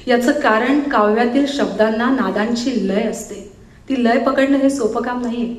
याचं कारण काव्यातील शब्दांना नादांची लय असते. ती लय पकडणं हे सोपं काम नाहीये.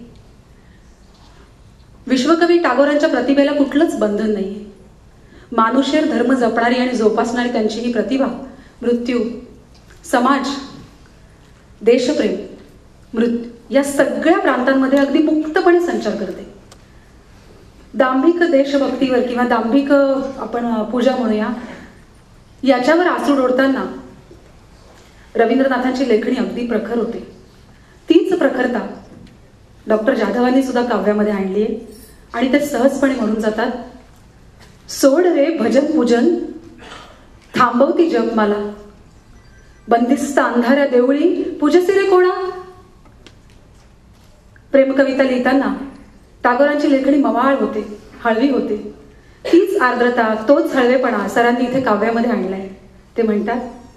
विश्वकवी टागोरांच्या प्रतिभेला कुठलंच बंधन नाहीये. मानुषेर धर्म जपणारी आणि जोपासणारी त्यांची ही प्रतिभा मृत्यू, समाज, देशप्रेम, मृत्यू या सगळ्या प्रांतांमध्ये अगदी मुक्तपणे संचार करते. दांभिक देशभक्तीवर किंवा दांभिक आपण पूजा म्हणूया, याच्यावर आसूड ओढताना रवींद्रनाथांची लेखणी अगदी प्रखर होते. तीच प्रखरता डॉक्टर जाधवांनी सुद्धा काव्यामध्ये आणली आहे आणि ते सहजपणे म्हणून जातात, सोड रे भजन पूजन थांबवती जग मला, बंदिस्त अंधाऱ्या देवळी पूजसी रे कोणा. प्रेमकविता लिहिताना टागोरांची लेखणी मवाळ होते, हळवी होते. तीच आर्द्रता, तोच हळवेपणा सरांनी इथे काव्यामध्ये आणलाय. ते म्हणतात,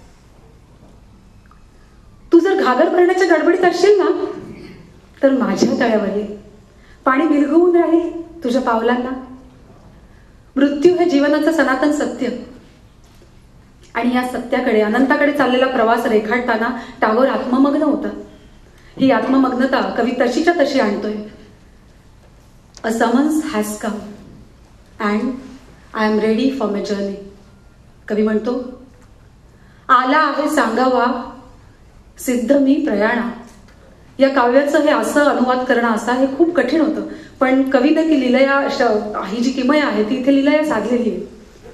तू जर घागर भरण्याच्या गडबडीत असशील ना तर माझ्या तळ्यावर ये, पाणी विरघळून राहील तुझ्या पावलांना. मृत्यू हे जीवनाचं सनातन सत्य आणि या सत्याकडे, अनंताकडे चाललेला प्रवास रेखाटताना टागोर आत्ममग्न होता. ही आत्ममग्नता कवी तशीच्या तशी आणतोय. A summons has come and I am ready for my journey. कवी म्हणतो, आला आहे सांगावा सिद्ध मी प्रयाणा. या काव्याचं हे असं अनुवाद करणं असं हे खूप कठीण होतं, पण कवीने ती लीलया, ही जी किमया आहे ती इथे लीलया साधलेली आहे.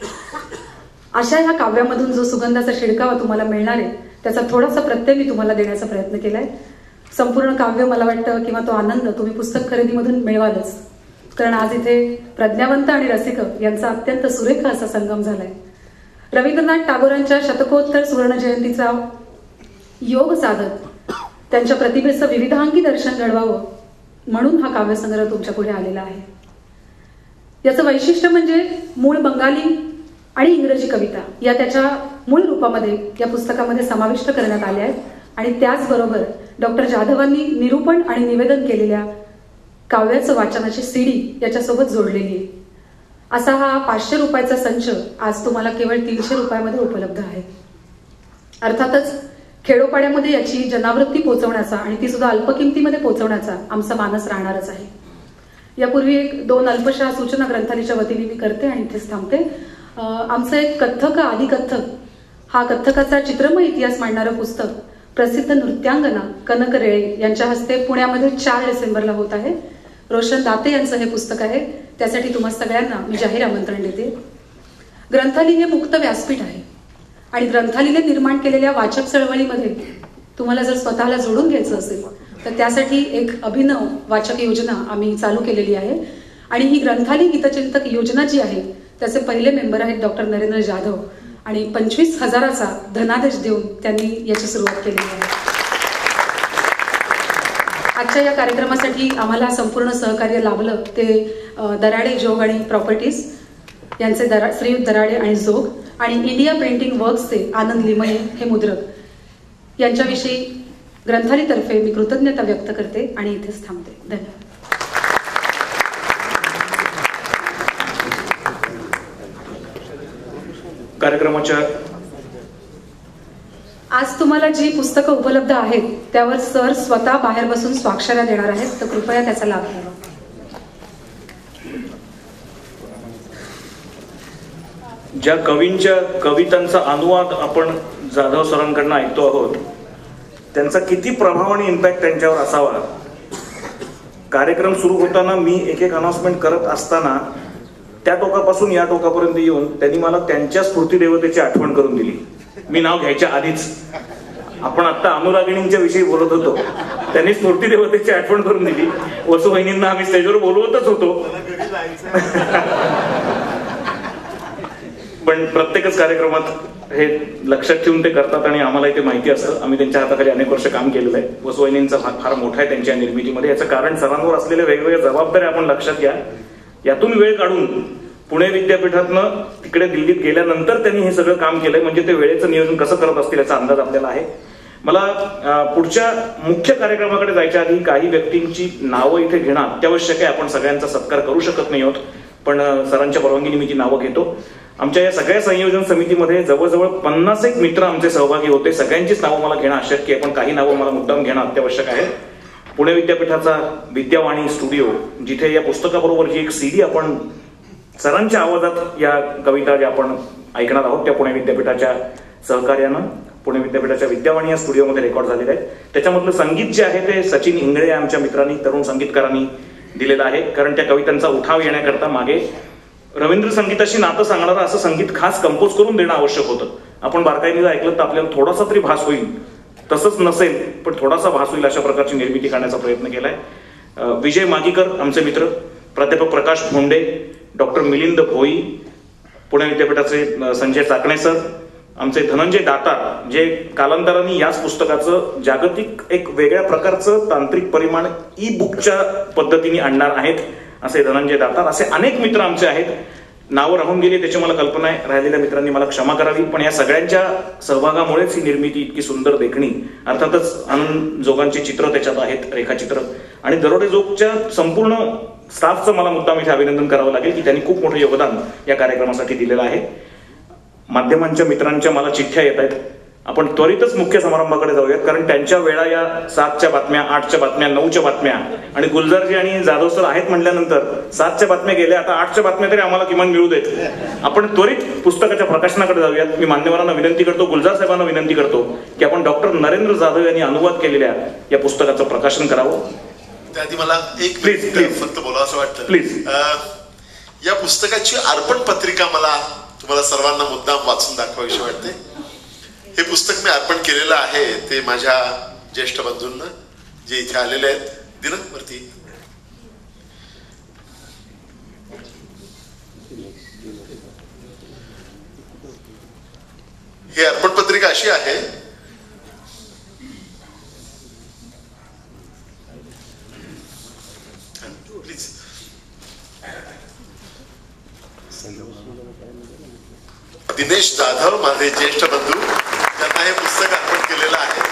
अशा ह्या काव्यामधून जो सुगंधाचा शिडकावा तुम्हाला मिळणार आहे त्याचा थोडासा प्रत्यय मी तुम्हाला देण्याचा प्रयत्न केलाय. संपूर्ण काव्य मला वाटतं किंवा तो आनंद तुम्ही पुस्तक खरेदीमधून मिळवालच, कारण आज इथे प्रज्ञावंत आणि रसिक यांचा अत्यंत सुरेख असा संगम झालाय. रवींद्रनाथ टागोरांच्या शतकोत्तर सुवर्ण जयंतीचा योग साधत त्यांच्या प्रतिभेचं विविधांगी दर्शन घडवावं म्हणून हा काव्यसंग्रह तुमच्या पुढे आलेला आहे. याचं वैशिष्ट्य म्हणजे मूळ बंगाली आणि इंग्रजी कविता या त्याच्या मूळ रूपामध्ये या पुस्तकामध्ये समाविष्ट करण्यात आल्या आहेत आणि त्याचबरोबर डॉक्टर जाधवांनी निरूपण आणि निवेदन केलेल्या काव्याचं वाचनाची सीडी याच्यासोबत जोडलेली आहे. असा हा 500 रुपयाचा संच आज तुम्हाला केवळ 300 रुपयामध्ये उपलब्ध आहे. अर्थातच खेडोपाड्यामध्ये याची जनावृत्ती पोहोचवण्याचा आणि ती सुद्धा अल्प किमतीमध्ये पोहोचवण्याचा आमचा मानस राहणारच आहे. यापूर्वी 1-2 अल्पशा सूचना ग्रंथालयाच्या वतीने मी करते आणि इथेच थांबते. आमचं एक कथ्थक आदिकथ्थक हा कथ्थकाचा चित्रमय इतिहास मांडणारं पुस्तक प्रसिद्ध नृत्यांगना कनक रेळे यांच्या हस्ते पुण्यामध्ये 4 डिसेंबरला होत आहे. रोशन दाते यांचं हे पुस्तक आहे. त्यासाठी तुम्हा सगळ्यांना मी जाहीर आमंत्रण देते. ग्रंथालय हे मुक्त व्यासपीठ आहे आणि ग्रंथालयाने निर्माण केलेल्या वाचक चळवळीमध्ये तुम्हाला जर स्वतःला जोडून घ्यायचं असेल तर त्यासाठी एक अभिनव वाचक योजना आम्ही चालू केलेली आहे आणि ही ग्रंथालय हितचिंतक योजना जी आहे त्याचे पहिले मेंबर आहेत डॉक्टर नरेंद्र जाधव आणि 25,000चा धनादेश देऊन त्यांनी याची सुरुवात केली आहे. आजच्या या कार्यक्रमासाठी आम्हाला संपूर्ण सहकार्य लाभलं ते दराडे जोग आणि प्रॉपर्टीज यांचे श्रीयुत दराडे आणि जोग आणि इंडिया प्रिंटिंग वर्क्सचे आनंद लिमये हे मुद्रक यांच्याविषयी ग्रंथालयातर्फे मी कृतज्ञता व्यक्त करते आणि इथेच थांबते. धन्यवाद. कार्यक्रमाच्या आज तुम्हाला जी पुस्तकं उपलब्ध आहेत त्यावर सर स्वतः बाहेर बसून स्वाक्षऱ्या देणार आहेत, तर कृपया त्याचा लाभ घ्यावा. ज्या कवींच्या कवितांचा अनुवाद आपण जाधव सरांकडून ऐकतो आहोत त्यांचा किती प्रभाव आणि इम्पॅक्ट त्यांच्यावर असावा. कार्यक्रम सुरू होताना मी एक अनाउन्समेंट करत असताना त्या टोकापासून या टोकापर्यंत येऊन त्यांनी मला त्यांच्या स्फूर्ती देवतेची आठवण करून दिली. मी नाव घ्यायच्या आधीच आपण आता अनुरागिणींच्या विषयी बोलत होतो, त्यांनी स्फूर्ती देवतेची आठवण करून दिली. वसू वहिनींना आम्ही स्टेजवर बोलवतच होतो पण प्रत्येकच कार्यक्रमात हे लक्षात ठेवून ते करतात आणि आम्हाला इथे माहिती असतं. आम्ही त्यांच्या हाताखाली अनेक वर्ष काम केलेलं आहे. वसू वहिनींचा भाग फार मोठा आहे त्यांच्या निर्मितीमध्ये. याचं कारण सरांवर असलेल्या वेगवेगळ्या जबाबदाऱ्या आपण लक्षात घ्या. यातून वेळ काढून पुणे विद्यापीठातनं तिकडे दिल्लीत गेल्यानंतर त्यांनी हे सगळं काम केलंय. म्हणजे ते वेळेचं नियोजन कसं करत असतील याचा अंदाज आपल्याला आहे. मला पुढच्या मुख्य कार्यक्रमाकडे जायच्या आधी काही व्यक्तींची नावं इथे घेणं अत्यावश्यक आहे. आपण सगळ्यांचा सत्कार करू शकत नाही आहोत पण सरांच्या परवानगीने मी ती नावं घेतो. आमच्या या सगळ्या संयोजन समितीमध्ये जवळजवळ 50 मित्र आमचे सहभागी होते. सगळ्यांचीच नावं मला घेणं अशक्य आहे, पण काही नावं मला मुद्दाम घेणं अत्यावश्यक आहे. पुणे विद्यापीठाचा विद्यावाणी स्टुडिओ, जिथे या पुस्तकाबरोबर जी एक CD आपण सरांच्या आवाजात या कविता ज्या आपण ऐकणार आहोत त्या पुणे विद्यापीठाच्या सहकार्यानं पुणे विद्यापीठाच्या विद्यावाणी या स्टुडिओमध्ये रेकॉर्ड झालेले आहेत. त्याच्यामधलं संगीत जे आहे ते सचिन इंगळे या आमच्या मित्रांनी, तरुण संगीतकारांनी दिलेलं आहे. कारण त्या कवितांचा उठाव येण्याकरता मागे रवींद्र संगीताशी नातं सांगणारं असं संगीत खास कंपोज करून देणं आवश्यक होतं. आपण बारकाईने ऐकलं तर आपल्याला थोडासा तरी भास होईल, तसंच नसेल पण थोडासा भास होईल अशा प्रकारची निर्मिती करण्याचा प्रयत्न केलाय. विजय मागीकर आमचे मित्र, प्राध्यापक प्रकाश भोंडे, डॉक्टर मिलिंद भोई, पुणे विद्यापीठाचे संजय चाकणे सर, आमचे धनंजय दातार, जे कालांतराने याच पुस्तकाचं जागतिक एक वेगळ्या प्रकारचं तांत्रिक परिमाण ई-बुकच्या पद्धतीने आणणार आहेत असे धनंजय दातार. असे अनेक मित्र आमचे आहेत. नावं राहून गेली त्याची मला कल्पना आहे, राहिलेल्या मित्रांनी मला क्षमा करावी. पण या सगळ्यांच्या सहभागामुळेच ही निर्मिती इतकी सुंदर देखणी. अर्थातच आनंद जोगांची चित्र त्याच्यात आहेत, रेखाचित्र, आणि दरोडे जोगच्या संपूर्ण स्टाफचं मला मुद्दाम इथे अभिनंदन करावं लागेल की त्यांनी खूप मोठं योगदान या कार्यक्रमासाठी दिलेलं आहे. माध्यमांच्या मित्रांच्या मला चिठ्ठ्या येत आहेत. आपण त्वरितच मुख्य समारंभाकडे जाऊयात, कारण त्यांच्या वेळा या 7च्या बातम्या, 8च्या बातम्या, 9च्या बातम्या, आणि गुलजारजी आणि जाधव सर आहेत म्हटल्यानंतर 7च्या बातम्या गेल्या, आता 8च्या बातम्या तरी आम्हाला किमान मिळू देत. आपण त्वरित पुस्तकाच्या प्रकाशनाकडे जाऊयात. मी मान्यवरांना विनंती करतो, गुलजार साहेबांना विनंती करतो की आपण डॉक्टर नरेंद्र जाधव यांनी अनुवाद केलेल्या या पुस्तकाचं प्रकाशन करावं. त्याआधी मला एक प्लीज फक्त बोलावं असं वाटतं. प्लीज. या पुस्तकाची अर्पण पत्रिका मला तुम्हाला सर्वांना मुद्दाम वाचून दाखवावीशी वाटते. हे पुस्तक मी अर्पण केलेलं आहे ते माझ्या ज्येष्ठ बंधूंना जे इथे आलेले आहेत. दिनांक वरती हे अर्पण पत्रिका अशी आहे. प्लीज. दिनेश जाधव माझे ज्येष्ठ बंधू, त्यांना हे पुस्तक अर्पण केलेलं आहे.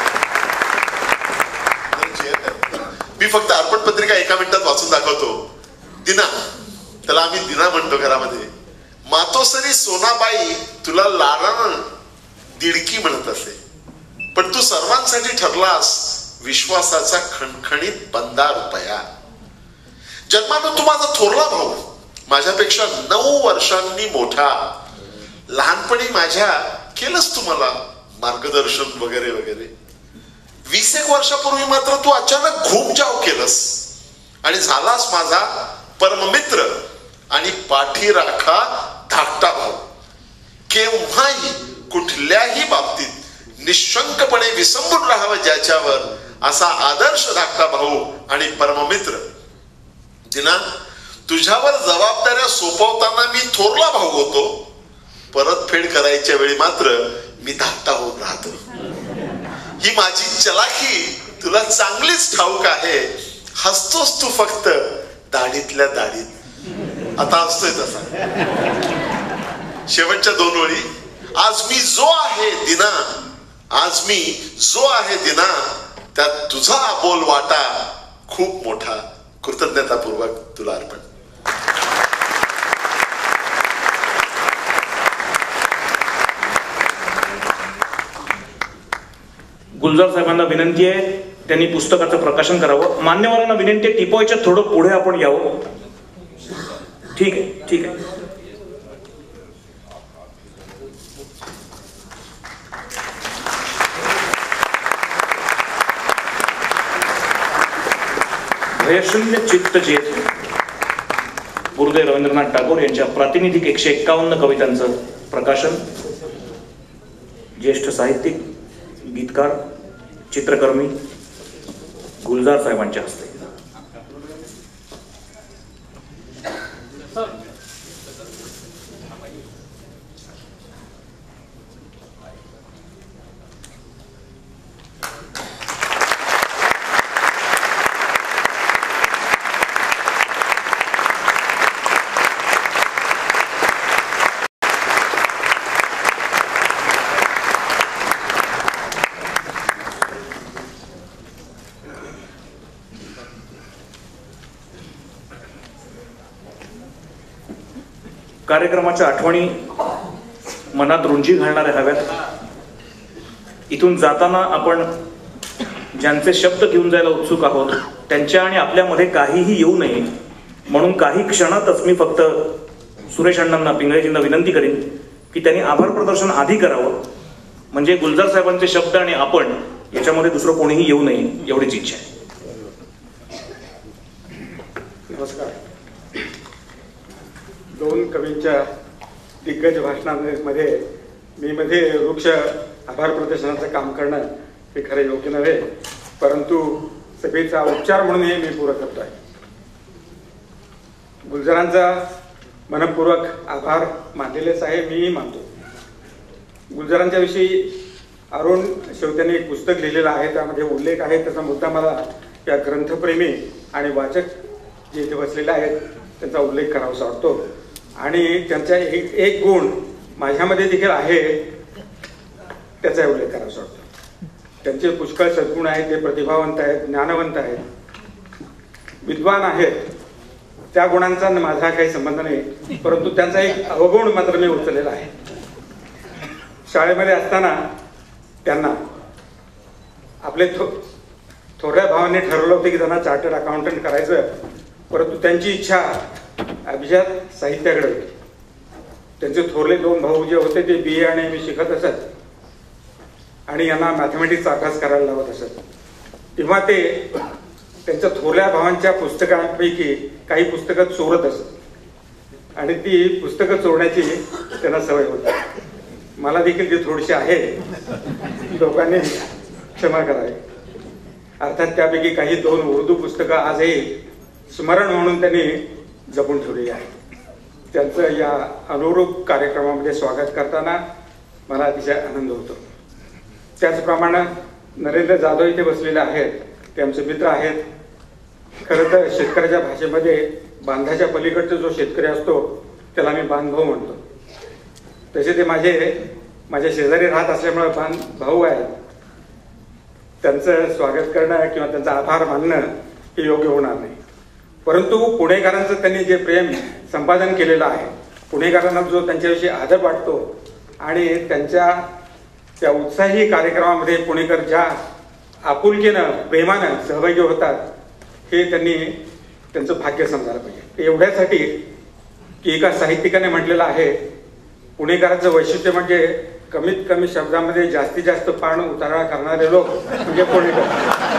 मी फक्त अर्पण पत्रिका एका मिनिटात वाचून दाखवतो. दिना, त्याला आम्ही दिना म्हणतो घरामध्ये. मातोसरी सोनाबाई तुला लाडानं दिडकी म्हणत असे, पण तू सर्वांसाठी ठरलास विश्वासाचा खणखणीत बंदा रुपया. जन्मानं तू माझा थोरला भाऊ, माझ्यापेक्षा 9 वर्षांनी मोठा. लहानपणी माझ्या केलंस तू मला मार्गदर्शन वगैरे वगैरे. 20 वर्षापूर्वी मात्र तू अचानक घूमजाव केलंस आणि झालास माझा परममित्र आणि पाठीराखा धाकटा भाऊ. केव्हाही कुठल्याही बाबतीत निशंकपणे विसंबून राहावं ज्याच्यावर, असा आदर्श धाकटा भाऊ आणि परममित्र. दिना, तुझ्यावर जबाबदाऱ्या सोपवताना मी थोरला भाऊ होतो, परतफेड करायच्या वेळी मात्र मी धाकटा होऊन राहतो. ही माझी चलाखी तुला चांगलीच ठाऊक आहे. हसतोस तू फक्त दाढीतल्या दाढीत. आता हसतोय तसा. शेवटच्या 2 ओळी. आज मी जो आहे दिना, आज मी जो आहे दिना, त्यात तुझा अबोल वाटा खूप मोठा. कृतज्ञतापूर्वक तुला अर्पण. गुलजार साहेबांना विनंती आहे त्यांनी पुस्तकाचं प्रकाशन करावं. मान्यवरांना विनंती आहे टिपॉयच्या थोडं पुढे आपण यावं. ठीक आहे, ठीक आहे. भयशून्य चित्त चेत गुरुदेव रवींद्रनाथ टागोर यांच्या प्रातिनिधिक 151 कवितांचं प्रकाशन ज्येष्ठ साहित्यिक, गीतकार, चित्रकर्मी गुलजार साहेबांच्या हस्ते. कार्यक्रमाच्या आठवणी मनात रुंजी घालणाऱ्या हव्यात. इथून जाताना आपण ज्यांचे शब्द घेऊन जायला उत्सुक आहोत त्यांच्या आणि आपल्यामध्ये काहीही येऊ नये म्हणून काही क्षणातच मी फक्त सुरेश अण्णांना, पिंगळेजींना विनंती करेन की त्यांनी आभार प्रदर्शन आधी करावं, म्हणजे गुलजार साहेबांचे शब्द आणि आपण याच्यामध्ये दुसरं कोणीही येऊ नये एवढीच इच्छा आहे. नमस्कार. दोन कवींच्या दिग्गज भाषणांमध्ये मी मध्ये वृक्ष आभार प्रदर्शनाचं काम करणं हे खरं योग्य नव्हे, परंतु सभेचा उपचार म्हणूनही मी पूरक करतो आहे. गुलजारांचा मनपूर्वक आभार मानलेलेच आहे, मीही मानतो. गुलजारांच्या विषयी अरुण शेवत्यांनी एक पुस्तक लिहिलेलं आहे, त्यामध्ये उल्लेख आहे. त्याचा मुद्दा मला या ग्रंथप्रेमी आणि वाचक जे इथे बसलेले आहेत त्यांचा उल्लेख करावासा वाटतो. आणि त्यांचा एक गुण माझ्यामध्ये देखील आहे, त्याचा उल्लेख करावासा वाटतो. त्यांचे पुष्कळ सद्गुण आहेत. ते प्रतिभावंत आहेत, ज्ञानवंत आहेत, विद्वान आहेत. त्या गुणांचा माझा काही संबंध नाही, परंतु त्यांचा एक अवगुण मात्र मी उचललेला आहे. शाळेमध्ये असताना त्यांना आपले थोड्या भावाने ठरवलं होतं की त्यांना चार्टर्ड अकाउंटंट करायचं, परंतु त्यांची इच्छा अभिजात साहित्याकडे होती. त्यांचे थोरले दोन भाऊ जे होते ते BA आणि MA शिकत असत आणि यांना मॅथमॅटिक्सचा अभ्यास करायला लावत असत. तेव्हा ते त्यांच्या थोरल्या भावांच्या पुस्तकांपैकी काही पुस्तकं चोरत असत आणि ती पुस्तकं चोरण्याची त्यांना सवय होती. मला देखील ती थोडीशी आहे, लोकांनी क्षमा करावी. अर्थात त्यापैकी काही 2 उर्दू पुस्तकं आजही स्मरण म्हणून त्यांनी जपून ठेवलेली आहे. त्यांचं या अनुरूप कार्यक्रमामध्ये स्वागत करताना मला अतिशय आनंद होतो. त्याचप्रमाणे नरेंद्र जाधव इथे बसलेले आहेत, ते आमचे मित्र आहेत. खरं तर शेतकऱ्याच्या भाषेमध्ये बांधाच्या पलीकडचा जो शेतकरी असतो त्याला मी बांधभाऊ म्हणतो. तसे ते माझ्या शेजारी राहत असल्यामुळे भाऊ आहेत. त्यांचं स्वागत करणं किंवा त्यांचा आभार मानणं हे योग्य होणार नाही. परंतु पुणेकरांचं त्यांनी जे प्रेम संपादन केलेलं आहे, पुणेकरांना जो त्यांच्याविषयी आदर वाटतो आणि त्यांच्या त्या उत्साही कार्यक्रमामध्ये पुणेकर ज्या आपुलकीनं प्रेमानं सहभागी होतात, हे त्यांनी त्यांचं भाग्य समजायला पाहिजे. एवढ्यासाठी की एका साहित्यिकाने म्हटलेलं आहे, पुणेकरांचं वैशिष्ट्य म्हणजे कमीत कमी शब्दामध्ये जास्तीत जास्त पान उतारा करणारे लोक म्हणजे पुणेकर.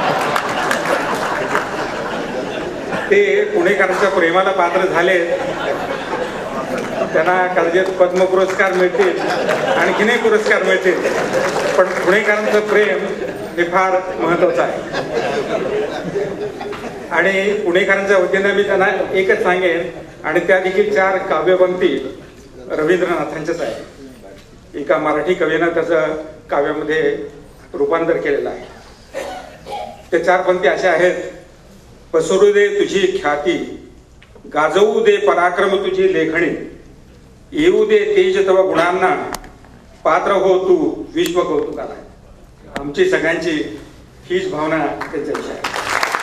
ते पुणेकरांच्या प्रेमाला पात्र झाले, त्यांना कदाचित पद्म पुरस्कार मिळतील, आणखीनही पुरस्कार मिळतील, पण पुणेकरांचं प्रेम हे फार महत्वाचं आहे. आणि पुणेकरांच्या वतीनं मी त्यांना एकच सांगेन, आणि त्या देखील 4 काव्यपंक्ती रवींद्रनाथांच्याच आहे. एका मराठी कवीनं त्याचं काव्यामध्ये रूपांतर केलेलं आहे. ते 4 पंक्ती अशा आहेत. पसरू दे तुझी ख्याती, गाजवू दे पराक्रम तुझी लेखणी, येऊ दे तेज तव गुणांना, पात्र हो तू विश्व कौतुकाला. आमची सगळ्यांची हीच भावना त्यांच्याविषयी आहे.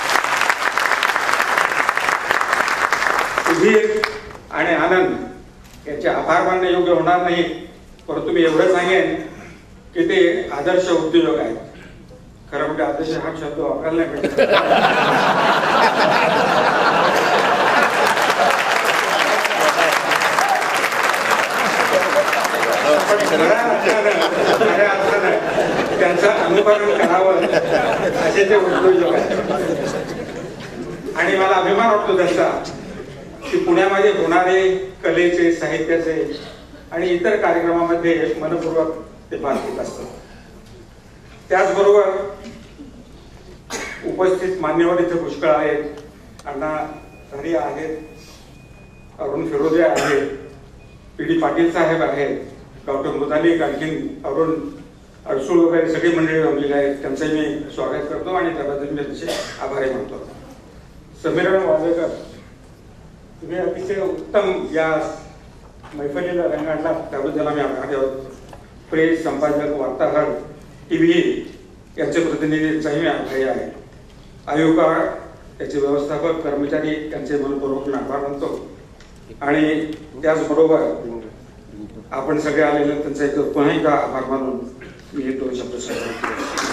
सुधीर आणि आनंद याचे आभार मानणे योग्य होणार नाही, परंतु मी एवढं सांगेन की ते आदर्श उद्योजक आहेत. खरं म्हणजे आदर्श हा शब्द वापरायला नाही भेटत. त्यांचं अनुकरण करावं असे ते उद्योजक आहेत. आणि मला अभिमान वाटतो त्यांचा की पुण्यामध्ये होणारे कलेचे, साहित्याचे आणि इतर कार्यक्रमामध्ये मनपूर्वक ते भाग घेत असतात. त्याचबरोबर उपस्थित मान्यवर इथे पुष्कळ आहेत. अण्णा धरी आहेत, अरुण फिरोदे आहेत, PD पाटील साहेब आहेत, डॉक्टर मुदालिक, आणखीन अरुण अडसूळ वगैरे सगळी मंडळी जमलेली आहेत. त्यांचं मी स्वागत करतो आणि त्याबद्दल मी अतिशय आभारी मानतो. समीरण वाजेकर, तुम्ही अतिशय उत्तम या मैफलीला रंग आणला, त्याबद्दल आम्ही आभारी आहोत. प्रेस, संपादक, वार्ताहर, TV यांचे प्रतिनिधींचाही मी आभारी आहे. आयोगा, त्याचे व्यवस्थापक, कर्मचारी यांचे मनपूर्वक आभार मानतो. आणि त्याचबरोबर आपण सगळे आलेले त्यांचा एक पुन्हा एकदा आभार मानून मी हे 2 शब्द सांगतो.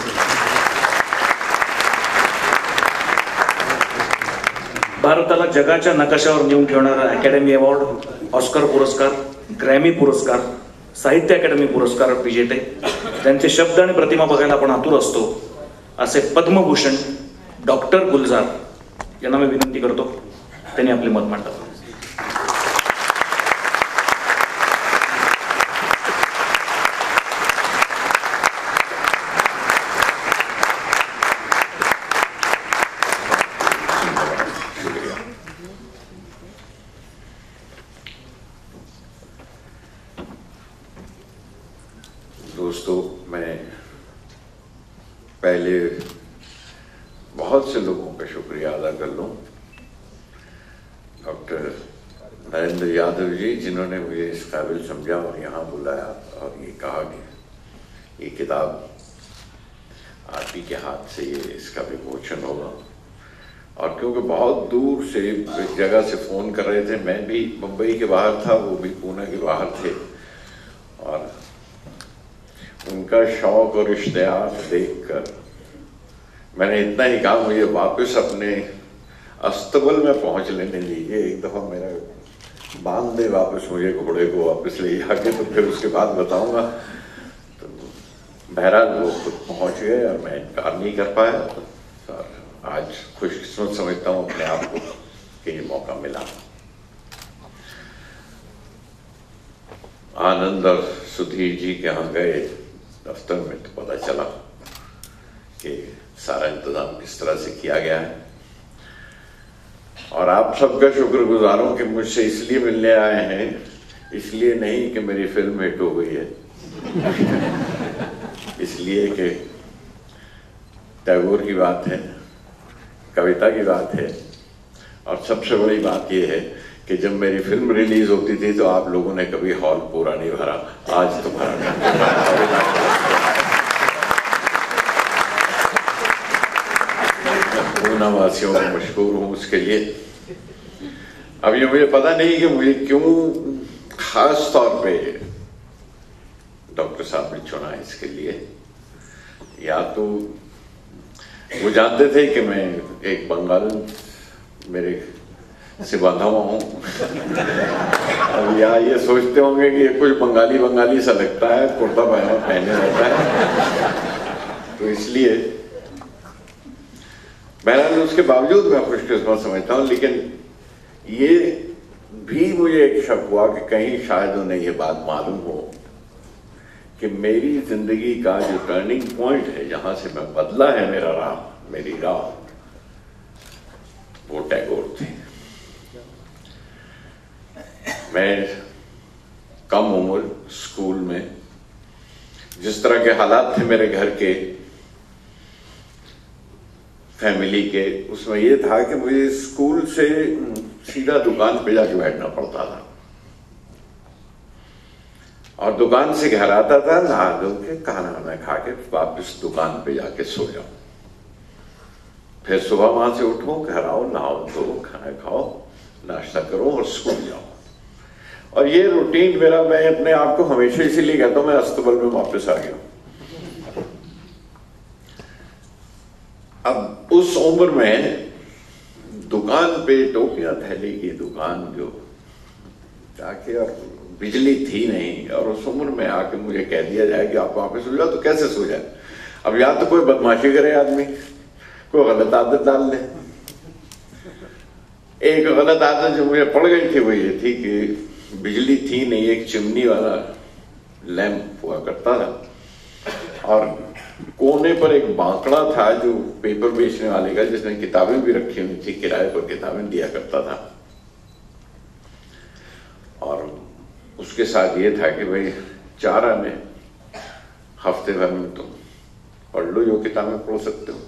भारताला जगाच्या नकाशावर नेऊन ठेवणारा अकॅडमी अवॉर्ड, ऑस्कर पुरस्कार, ग्रॅमी पुरस्कार, साहित्य अकादमी पुरस्कार विजेते, त्यांचे शब्द आणि प्रतिमा बघायला आपण आतुर असतो असे पद्मभूषण डॉक्टर गुलजार यांना मी विनंती करतो त्यांनी आपले मत मांडावं. दोस्तों, मैं पहले बहुत से लोगों का शुक्रिया अदा कर लूं. डॉक्टर नरेंद्र यादव जी, जिन्होंने मुझे इस काबिल समझा और यहाँ बुलाया और ये कहा कि ये किताब आप ही के हाथ से ये इसका विमोचन होगा. और क्योंकि बहुत दूर से एक जगह से फ़ोन कर रहे थे, मैं भी मुंबई के बाहर था, वो भी पुणे के बाहर थे, और उनका शौक और इश्तिहार देखकर मैंने इतना ही कहा, मुझे वापस अपने अस्तबल में पहुंच लेने दीजिए. एक दफ़ा मेरा बांध दे वापस मुझे, घोड़े को वापस ले जाके, तो फिर उसके बाद बताऊंगा. तो बहरहाल वो खुद पहुंच गए और मैं इनकार नहीं कर पाया. और आज खुशकिस्मत समझता हूँ अपने आप को कि ये मौका मिला. आनंद और सुधीर जी के यहाँ गए दफ्तर में तो पता चला कि सारा इंतजाम किस तरह से किया गया है. और आप सबका शुक्रगुजार हूं कि मुझसे इसलिए मिलने आए हैं, इसलिए नहीं कि मेरी फिल्म हिट हो गई है, इसलिए कि टैगोर की बात है, कविता की बात है. और सबसे बड़ी बात यह है कि जब मेरी फिल्म रिलीज होती थी तो आप लोगों ने कभी हॉल पूरा नहीं भरा. आज तो भरा. पूना वासियों को मशहूर हूँ उसके लिए. अब ये मुझे पता नहीं कि मुझे क्यों खास तौर पे डॉक्टर साहब ने चुना इसके लिए. या तो वो जानते थे कि मैं एक बंगाल मेरे से बांधा हुआ हूँ, अब या ये सोचते होंगे कि ये कुछ बंगाली बंगाली सा लगता है, कुर्ता पैजामा पहने रहता है, तो इसलिए. बहरहाल उसके बावजूद मैं खुशकिस्मत समझता हूँ. लेकिन ये भी मुझे एक शक हुआ कि कहीं शायद उन्हें ये बात मालूम हो कि मेरी जिंदगी का जो टर्निंग पॉइंट है, जहां से मैं बदला है मेरा राह, मेरी राह, वो टैगोर थे. मैं कम उम्र स्कूल में जिस तरह के हालात थे मेरे घर के, फैमिली के, उसमें यह था कि मुझे स्कूल से सीधा दुकान पे जाके बैठना पड़ता था. और दुकान से घर आता था, नहा धो के खाना वाना खा के वापस दुकान पे जाके सो जाओ. फिर सुबह वहां से उठो, घर आओ, नहाओ धो, खाना खाओ, नाश्ता करो और स्कूल जाओ. और ये रूटीन मेरा, मैं अपने आप को हमेशा इसीलिए कहता हूं मैं अस्तबल में वापस आ गया. अब उस उम्र में दुकान पे टोपियां थैली की दुकान जो जाके, और बिजली थी नहीं, और उस उम्र में आके मुझे कह दिया जाए कि आप वापस सो जाओ, तो कैसे सो जाए. अब या तो कोई बदमाशी करे आदमी, कोई गलत आदत डाल ले. एक गलत आदत जो मुझे पड़ गई थी वो ये थी कि बिजली थी नहीं, एक चिमनी वाला लैंप हुआ करता था, और कोने पर एक बांकड़ा था जो पेपर बेचने वाले का, जिसने किताबें भी रखी हुई थी, किराए पर किताबें दिया करता था. और उसके साथ ये था कि भाई 4 आने हफ्ते भर में तुम पढ़ लो जो किताबें पढ़ सकते हो.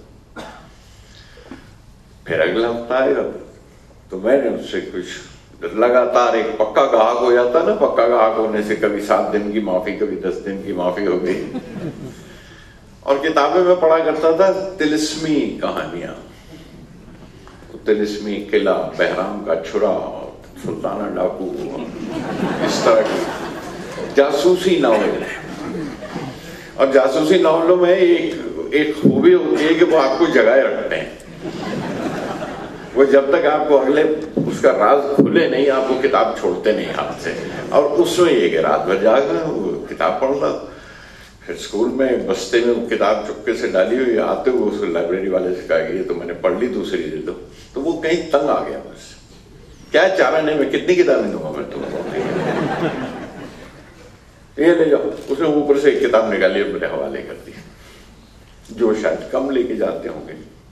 फिर अगला हफ्ता आएगा तो मैंने उससे कुछ लगातार एक पक्का गाहक हो जाता ना. पक्का गाहक होने से कभी 7 दिन की माफी, कभी 10 दिन की माफी हो गई. और किताबें में पढ़ा करता था तिलिस्मी कहानियां, तिलिस्मी किला, बहराम का छुरा, सुल्ताना डाकू, इस तरह की. जासूसी नावल, और जासूसी नावलों में एक खूबी होती है कि वो आपको जगाए रखते हैं। वो जब तक आपको अगले उसका राज खुले नहीं, आप वो किताब छोड़ते नहीं हाथ से। और उसमें ये कि रात भर जागना, वो किताब पढ़ना। फिर स्कूल में बस्ते में वो किताब चुपके से डाली हुई, आते हुए उसको लाइब्रेरी वाले से कहा ये तो मैंने पढ़ ली, दूसरी दे दो। तो वो कहीं तंग आ गया मुझसे, क्या चारा नहीं, मैं कितनी किताबें दूंगा मैं तुमको, ये ले जाओ। उसने ऊपर से एक किताब निकाली और मेरे हवाले कर दी, जो शायद कम लेके जाते होंगे।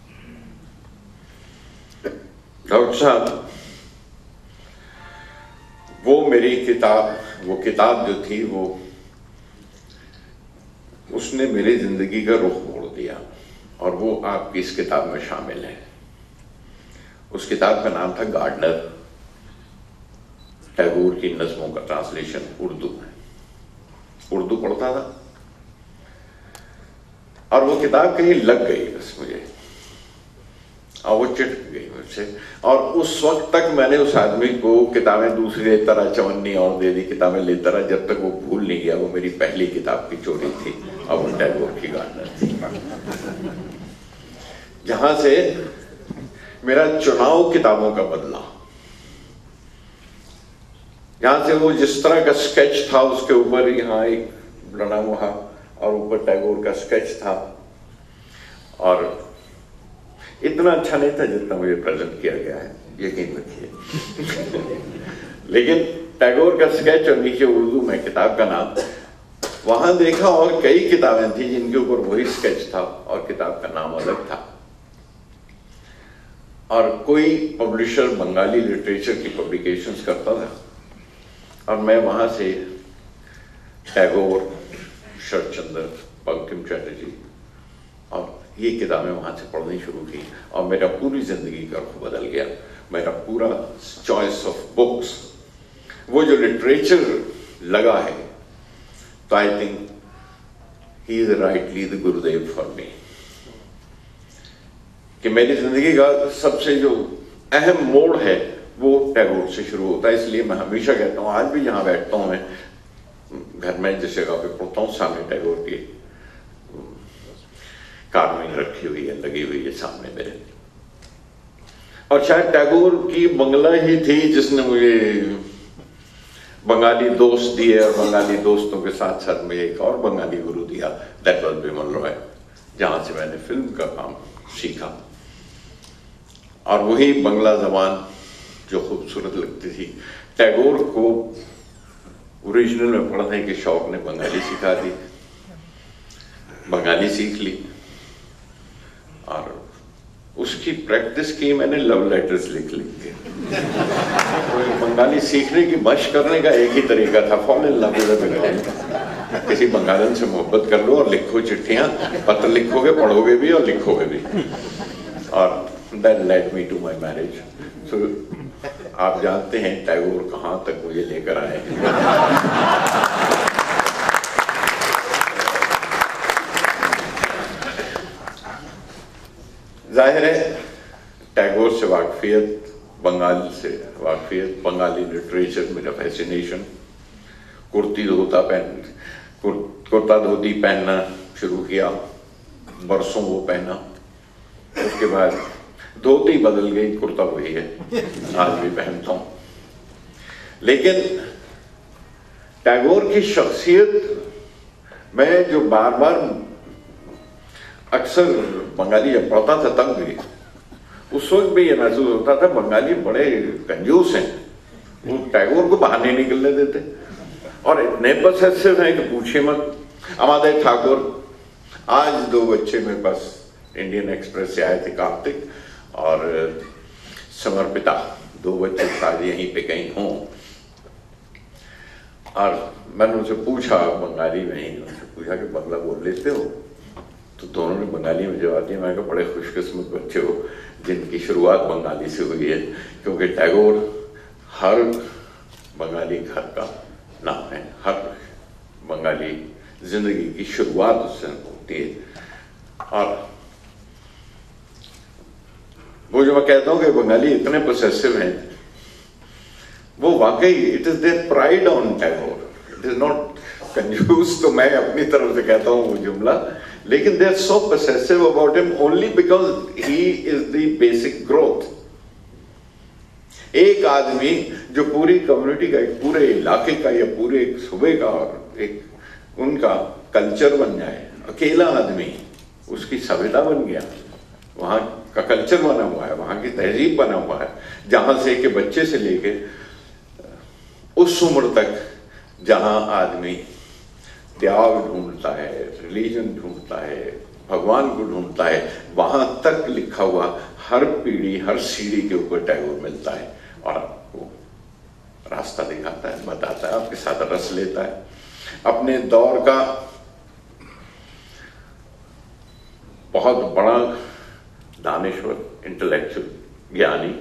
डॉक्टर साहब, वो मेरी किताब, वो किताब जो थी वो उसने मेरी जिंदगी का रुख मोड़ दिया, और वो आपकी इस किताब में शामिल है। उस किताब का नाम था गार्डनर, टैगोर की नज़्मों का ट्रांसलेशन उर्दू में। उर्दू पढ़ता था और वो किताब कहीं लग गई बस मुझे, और वो चिट गई मुझसे। और उस वक्त तक मैंने उस आदमी को किताबें दूसरी लेता रहा, चवन्नी और दे दी, किताबें लेता रहा, जब तक वो भूल नहीं गया वो मेरी पहली किताब की चोरी थी, और वो टैगोर की गार्डनर थी। जहां से मेरा चुनाव किताबों का बदला, यहां से वो जिस तरह का स्केच था उसके ऊपर यहाँ एक लड़ा मुहा और ऊपर टैगोर का स्केच था, और इतना अच्छा नहीं था जितना मुझे प्रेजेंट किया गया है, यकीन रखिए। लेकिन टैगोर का स्केच और नीचे उर्दू में किताब का नाम, वहां देखा और कई किताबें थी जिनके ऊपर वही स्केच था और किताब का नाम अलग था। और कोई पब्लिशर बंगाली लिटरेचर की पब्लिकेशंस करता था, और मैं वहां से टैगोर, शरतचंद्र, बंकिम चटर्जी और ये किताबें वहां से पढ़नी शुरू की, और मेरा पूरी जिंदगी का रुख बदल गया। मेरा पूरा चॉइस ऑफ बुक्स, वो जो लिटरेचर लगा है, तो I think he is rightly the Gurudev for me. कि मेरी जिंदगी का सबसे जो अहम मोड़ है वो टैगोर से शुरू होता है। इसलिए मैं हमेशा कहता हूँ, आज भी जहां बैठता हूं मैं घर में जिस जगह पे पढ़ता हूँ, सामने टैगोर की कार्विंग रखी हुई है, लगी हुई है सामने मेरे। और शायद टैगोर की बंगला ही थी जिसने मुझे बंगाली दोस्त दिए, और बंगाली दोस्तों के साथ साथ में एक और बंगाली गुरु दिया, दैट वाज बिमल रॉय, जहां से मैंने फिल्म का काम सीखा। और वही बंगला जबान जो खूबसूरत लगती थी, टैगोर को ओरिजिनल में पढ़ने के शौक ने बंगाली सिखा दी, बंगाली सीख ली, और उसकी प्रैक्टिस की मैंने लव लेटर्स लिख के। तो बंगाली सीखने की मशक करने का एक ही तरीका था, फॉल इन लव विद बंगाली। किसी बंगालन से मोहब्बत कर लो और लिखो चिट्ठियां, पत्र लिखोगे, पढ़ोगे भी और लिखोगे भी। और that led me to my marriage. So आप जानते हैं टैगोर कहां तक मुझे लेकर आए। जाहिर है टैगोर से वाकफियत, बंगाल से वाकफियत, बंगाली लिटरेचर मेरा फैसिनेशन, कुर्ता धोती पहनना शुरू किया, बरसों वो पहना, उसके बाद धोती बदल गई, कुर्ता वही है, आज भी पहनता हूं। लेकिन टैगोर की शख्सियत मैं जो बार बार अक्सर बंगाली जब पढ़ता था तब भी, उस वक्त भी ये महसूस होता था बंगाली बड़े कंजूस हैं, वो टैगोर को बाहर नहीं निकलने देते, और इतने पसेसिव हैं कि पूछिए मत। अमादय ठाकुर, आज 2 बच्चे मेरे पास इंडियन एक्सप्रेस से आए थे, कार्तिक और समर्पिता, 2 बच्चे शायद यहीं पे कहीं हों, और मैंने उनसे पूछा बंगाली में ही, उनसे पूछा कि बंगला बोल लेते हो? तो दोनों ने बंगाली में जवाब दिया। मैं कहा बड़े खुशकिस्मत बच्चे हो जिनकी शुरुआत बंगाली से हुई है, क्योंकि टैगोर हर बंगाली घर का नाम है, हर बंगाली जिंदगी की शुरुआत उससे होती है। और वो जो मैं कहता हूं कि बंगाली इतने पोसेसिव हैं, वो वाकई it is there pride on Tagore, it is not कंजूस तो मैं अपनी तरफ से कहता हूँ वो जुमला, लेकिन they are so possessive about him only because he is the basic growth. एक आदमी जो पूरी कम्युनिटी का, एक पूरे इलाके का या पूरे एक सूबे का और एक उनका कल्चर बन जाए, अकेला आदमी उसकी सभ्यता बन गया, वहां का कल्चर बना हुआ है, वहां की तहजीब बना हुआ है, जहां से कि बच्चे से लेके उस उम्र तक जहां आदमी त्याग ढूंढता है, रिलीजन ढूंढता है, भगवान को ढूंढता है, वहां तक लिखा हुआ हर पीढ़ी, हर सीढ़ी के ऊपर टैगोर मिलता है और आपको रास्ता दिखाता है, बताता है, आपके साथ रस लेता है। अपने दौर का बहुत बड़ा दानिश्वर, इंटेलेक्चुअल, ज्ञानी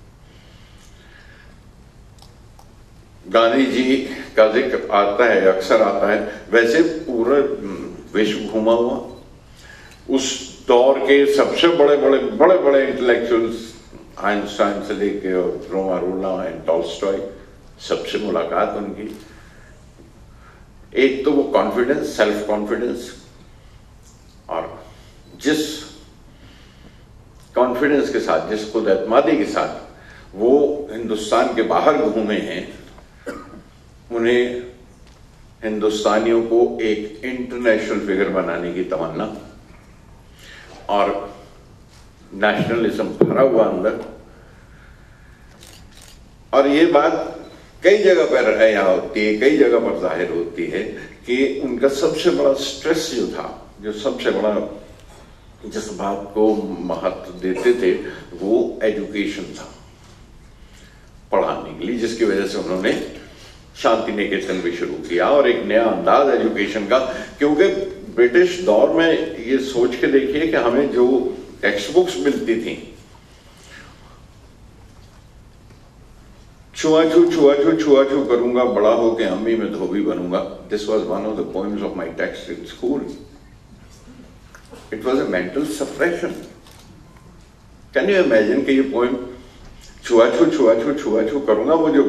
गांधी जी का जिक्र आता है, अक्सर आता है। वैसे पूरा विश्व घूमा हुआ, उस दौर के सबसे बड़े बड़े इंटेलेक्चुअल्स, आइंस्टाइन से लेके और रोमारोला एंड टॉल्स्टॉय, सबसे मुलाकात उनकी। एक तो वो कॉन्फिडेंस, सेल्फ कॉन्फिडेंस, और जिस कॉन्फिडेंस के साथ, जिस खुद एतमादी के साथ वो हिंदुस्तान के बाहर घूमे हैं, उन्हें हिंदुस्तानियों को एक इंटरनेशनल फिगर बनाने की तमन्ना और नेशनलिज्म भरा हुआ अंदर। और ये बात कई जगह पर यहाँ होती है, कई जगह पर जाहिर होती है कि उनका सबसे बड़ा स्ट्रेस जो था, जो सबसे बड़ा जिस बात को महत्व देते थे, वो एजुकेशन था, पढ़ाने के लिए, जिसकी वजह से उन्होंने शांति निकेतन भी शुरू किया और एक नया अंदाज एजुकेशन का। क्योंकि ब्रिटिश दौर में ये सोच के देखिए कि हमें जो टेक्स्ट बुक्स मिलती थी, छुआछू करूंगा, बड़ा होके अम्मी में धोबी बनूंगा, this was one of the poems of my text in school. It was a mental suppression. Can you imagine कि ये पोएम छुआछू करूंगा, वो जो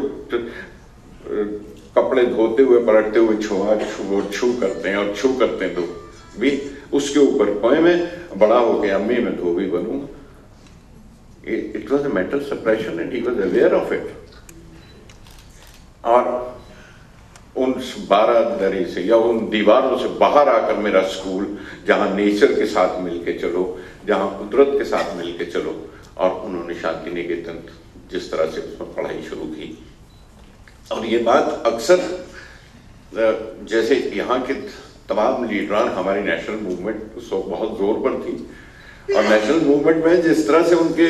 कपड़े धोते हुए पलटते हुए छू करते हैं और छू करते हैं, तो भी उसके ऊपर पोएम है, बड़ा होके अम्मी में धोबी बनूंगा। It was a mental suppression and he was aware of it. और उन 12 दरी से या उन दीवारों से बाहर आकर मेरा स्कूल, जहां नेचर के साथ मिलके चलो, जहां कुदरत के साथ मिलके चलो, और उन्होंने शांति निकेतन जिस तरह से उसमें पढ़ाई शुरू की। और ये बात अक्सर, जैसे यहाँ के तमाम लीडरान, हमारी नेशनल मूवमेंट उस वक्त बहुत जोर पर थी, और नेशनल मूवमेंट में जिस तरह से उनके,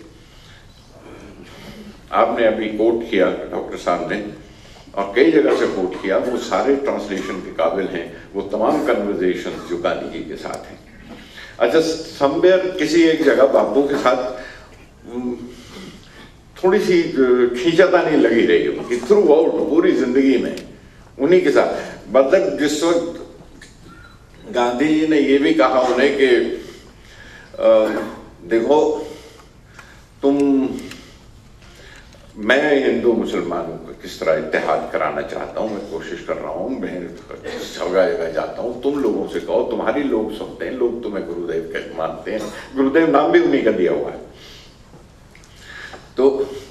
आपने अभी कोट किया डॉक्टर साहब ने, और कई जगह से कोट किया, वो सारे ट्रांसलेशन के काबिल हैं, वो तमाम कन्वर्सेशंस जो गांधी जी के साथ हैं। अच्छा, समवेयर किसी एक जगह बापू के साथ थोड़ी सी खींचातानी लगी रही उनकी थ्रू आउट पूरी जिंदगी में, उन्हीं के साथ। मतलब जिस वक्त गांधी जी ने ये भी कहा उन्हें कि देखो मैं हिंदू मुसलमानों का किस तरह इत्तेहाद कराना चाहता हूं, मैं कोशिश कर रहा हूं, मैं जगह जगह जाता हूं, तुम लोगों से कहो, तुम्हारी लोग सुनते हैं, लोग तुम्हें गुरुदेव के मानते हैं, गुरुदेव नाम भी उन्हीं का दिया हुआ है। तो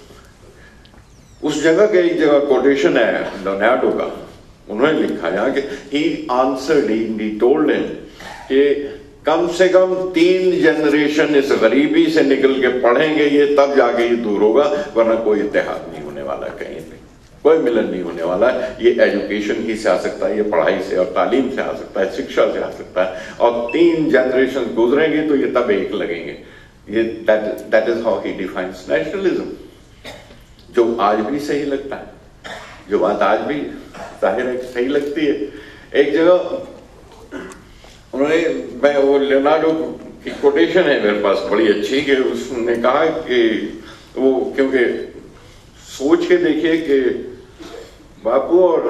उस जगह के एक जगह कोटेशन है लोनार्डो का, उन्होंने लिखा है कि he answered, he told him कि कम से कम 3 जनरेशन इस गरीबी से निकल के पढ़ेंगे ये, तब जाके ये दूर होगा, वरना कोई इत्तेहाद नहीं होने वाला, कहीं पे कोई मिलन नहीं होने वाला है। ये एजुकेशन ही से आ सकता है, ये पढ़ाई से और तालीम से आ सकता है, शिक्षा से आ सकता है, और 3 जनरेशन गुजरेंगे तो ये तब एक लगेंगे। ये that is how he defines nationalism, जो आज भी सही लगता है, जो बात आज भी जाहिर है सही लगती है। एक जगह उन्होंने, मैं वो लियोनार्डो की कोटेशन है मेरे पास बड़ी अच्छी, कि उसने कहा कि वो, क्योंकि सोच के देखिए कि बापू और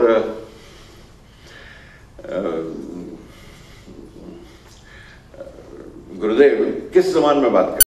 गुरुदेव किस जमाने में बात कर